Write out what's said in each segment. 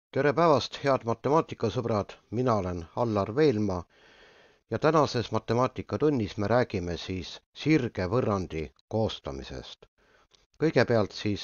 Tere päevast, head matemaatikasõbrad, mina olen Allar Veelmaa ja tänases matemaatikatunnis me räägime siis sirgevõrrandi koostamisest. Kõigepealt siis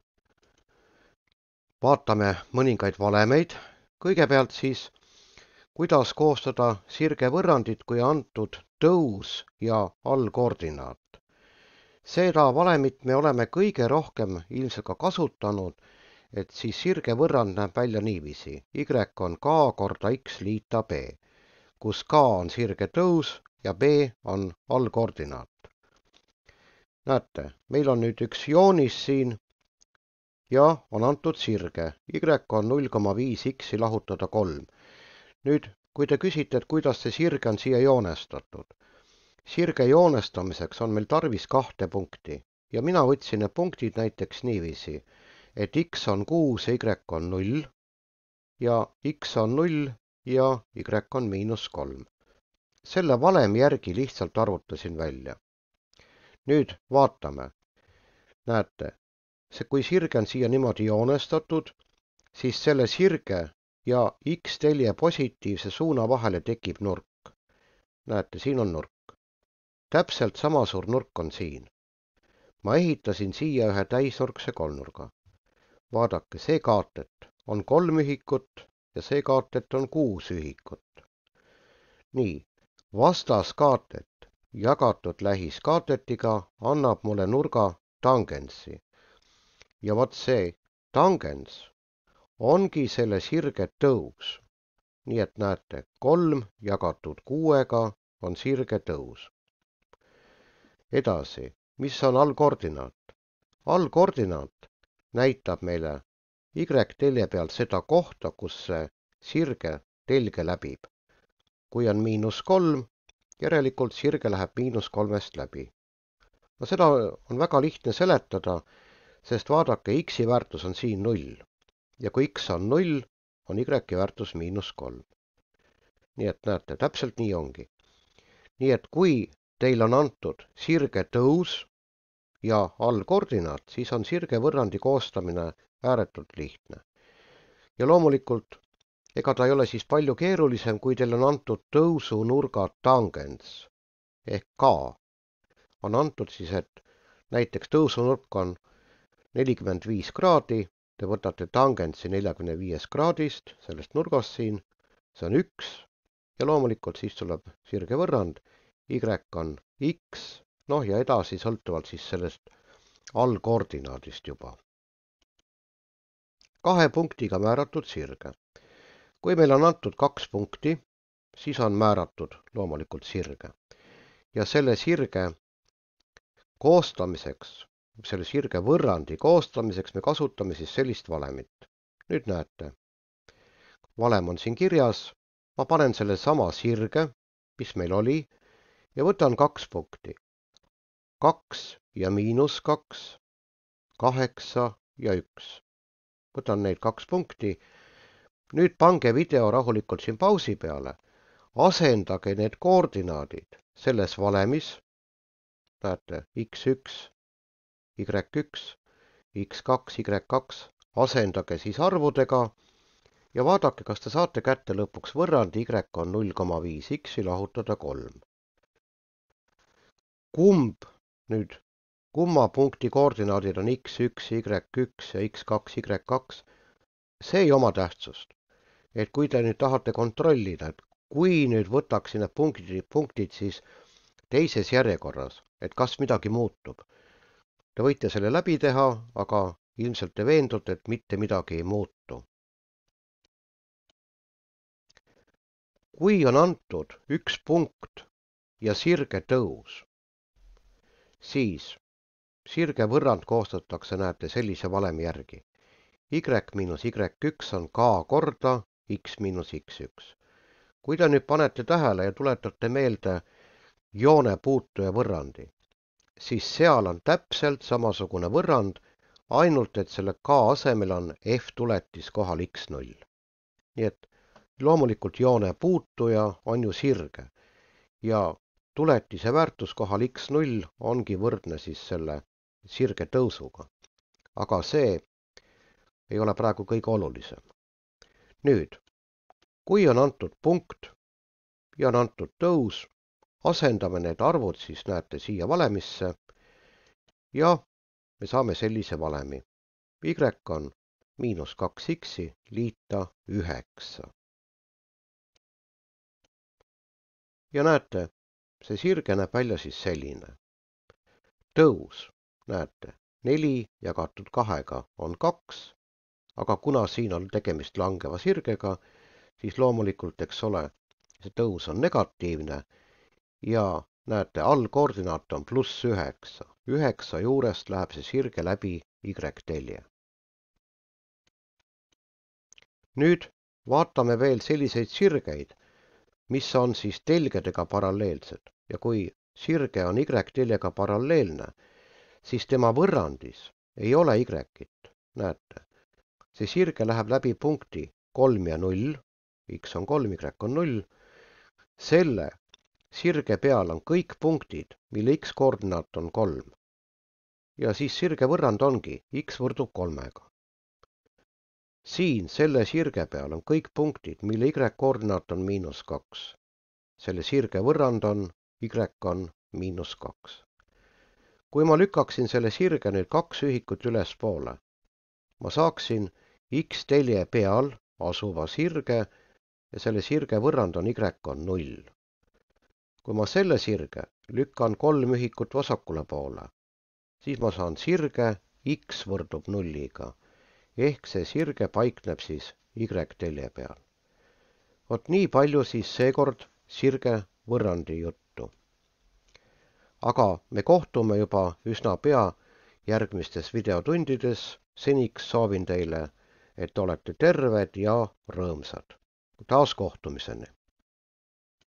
vaatame mõningaid valemeid. Kõigepealt siis, kuidas koostada sirgevõrrandit, kui antud tõus ja allkoordinaat. Seda valemit me oleme kõige rohkem ilmselt ka kasutanud, et siis sirgevõrrand näeb välja niiviisi. Y on k korda x liita b, kus k on sirge tõus ja b on allkoordinaat. Näete, meil on nüüd üks joonis siin ja on antud sirge. Y on 0,5 x lahutada 3. Nüüd, kui te küsite, et kuidas see sirge on siia joonestatud. Sirge joonestamiseks on meil tarvis 2 punkti ja mina võtsin need punktid näiteks niiviisi, et x on 6 ja y on 0 ja x on 0 ja y on -3. Selle valemi järgi lihtsalt arvutasin välja. Nüüd vaatame. Näete, kui sirge on siia niimoodi joonestatud, siis selle sirge ja x-telje positiivse suuna vahele tekib nurk. Näete, siin on nurk. Täpselt sama suur nurk on siin. Ma ehitasin siia ühe täisnurkse kolmnurga. Vaadake, see kaatet on 3 ühikut ja see kaatet on 6 ühikut. Nii, vastaskaatet jagatud lähiskaatetiga annab mulle nurga tangentsi. Ja vot see tangens ongi selle sirge tõus. Nii et näete, 3 jagatud 6-ga on sirge tõus. Edasi, mis on allkoordinaat? Allkoordinaat näitab meile Y-telje pealt seda kohta, kus see sirge telge läbib. Kui on -3, järelikult sirge läheb -3-st läbi. No seda on väga lihtne seletada, sest vaadake, x-i väärtus on siin 0. Ja kui x on 0, on y-i väärtus -3. Nii et näete, täpselt nii ongi. Nii et kui teil on antud sirge tõus ja allkoordinaat, siis on sirgevõrrandi koostamine ääretult lihtne. Ja loomulikult, ega ta ei ole siis palju keerulisem, kui teil on antud tõusunurga tangens ehk k. On antud siis, et näiteks tõusunurk on 45 kraadi, te võtate tangentsi 45 kraadist, sellest nurgast siin, see on 1 ja loomulikult siis tuleb sirgevõrrand, y on x, noh ja edasi sõltuvalt siis sellest allkoordinaadist juba. 2 punktiga määratud sirge. Kui meil on antud 2 punkti, siis on määratud loomulikult sirge. Ja selle sirge koostamiseks, selle sirge võrrandi koostamiseks me kasutame siis sellist valemit. Nüüd näete, valem on siin kirjas, ma panen selle sama sirge, mis meil oli, ja võtan 2 punkti. 2 ja -2, 8 ja 1. Võtan neid 2 punkti. Nüüd pange video rahulikult siin pausi peale. Asendage need koordinaadid selles valemis. Näete, x1, y1, x2, y2. Asendage siis arvudega ja vaadake, kas te saate kätte lõpuks võrrandi y on 0,5 x lahutada 3. Kumma punkti koordinaadid on x1, y1 ja x2, y2, see ei oma tähtsust. Et kui te nüüd tahate kontrollida, et kui nüüd võtaks need punktid siis teises järjekorras, et kas midagi muutub. Te võite selle läbi teha, aga ilmselt te veendute, et mitte midagi ei muutu. Kui on antud 1 punkt ja sirge tõus, siis sirge võrrand koostatakse, näete, sellise valemi järgi. Y miinus y1 on k korda x miinus x1. Kui te nüüd panete tähele ja tuletate meelde joone puutuja võrrandi, siis seal on täpselt samasugune võrrand, ainult et selle k asemel on f tuletis kohal x0. Nii et loomulikult joone puutuja on ju sirge ja tuletise väärtus kohal x0 ongi võrdne siis selle sirge tõusuga. Aga see ei ole praegu kõige olulisem. Nüüd, kui on antud punkt ja on antud tõus, asendame need arvud siis näete siia valemisse ja me saame sellise valemi. Y on -2x liita 9. Ja näete, see sirge näeb välja siis selline. Tõus, näete, 4 jagatud 2 on 2, aga kuna siin on tegemist langeva sirgega, siis loomulikult, eks ole, see tõus on negatiivne ja näete, allkoordinaat on +9. 9 juurest läheb see sirge läbi Y-telje. Nüüd vaatame veel selliseid sirgeid, mis on siis telgedega paralleelsed ja kui sirge on Y-teljega paralleelne, siis tema võrrandis ei ole Y-it. Näete, see sirge läheb läbi punkti 3 ja 0, X on 3, Y on 0. Selle sirge peal on kõik punktid, mille X-koordinaat on 3. Ja siis sirge võrrand ongi X võrdub 3-ga. Siin selle sirge peal on kõik punktid, mille Y-koordinaat on -2. Selle sirge võrrand on Y on -2. Kui ma lükkaksin selle sirge nüüd 2 ühikut ülespoole, ma saaksin X-telje peal asuva sirge ja selle sirge võrrand on Y on 0. Kui ma selle sirge lükkan 3 ühikut vasakule poole, siis ma saan sirge X võrdub 0-ga. Ehk see sirge paikneb siis Y-telje peal. Vot nii palju siis seekord sirge võrrandi juttu. Aga me kohtume juba üsna pea järgmistes videotundides. Seniks soovin teile, et olete terved ja rõõmsad. Taas kohtumiseni!